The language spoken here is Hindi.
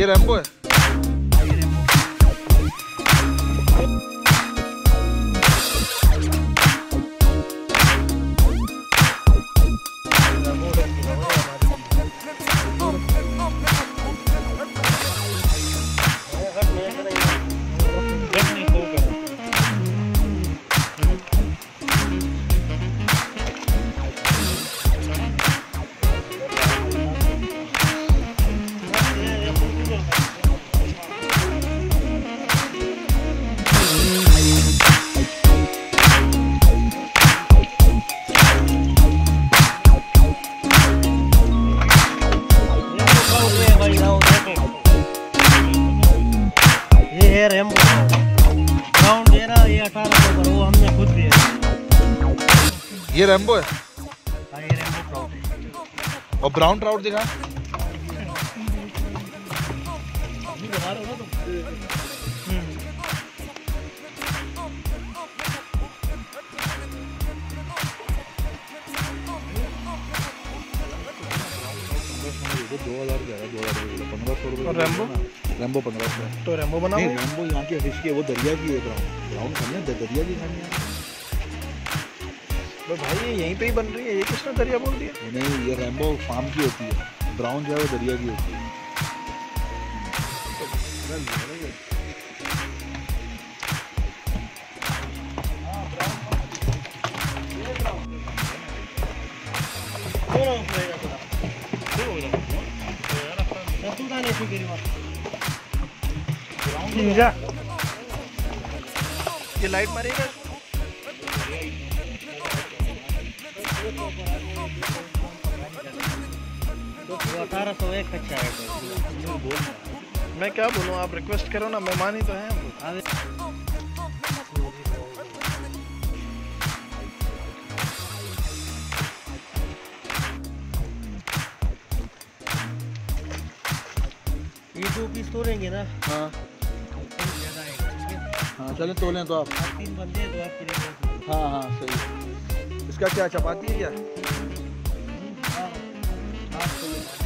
ये रैम्बो है। ये रैम्बो है। हाँ, ये रैम्बो ट्राउट है। और ब्राउन ट्राउट दिखा। और रैम्बो रैम्बो 1500। तो रैम्बो बना। रैम्बो यहाँ की फिश की है, वो दरिया की है। ब्राउन खानी है, दरिया की खानी है। तो भाई ये यहीं पे ही बन रही है, ये किसने दरिया बोल दिया? नहीं, ये रैम्बो फार्म की होती है, ब्राउन जो है वो दरिया की होती है। ये लाइट मारेगा। तो 1801 अच्छा है। मैं क्या बोलूँ, आप रिक्वेस्ट करो ना, मेहमान ही तो हैं हम लोग। ये 2 पीस तोड़ेंगे ना। हाँ हाँ, चलें तोलें तो आप। 3 बंदे हैं तो आपके लिए। हाँ हाँ सही। इसका क्या चपाती है क्या? हाँ,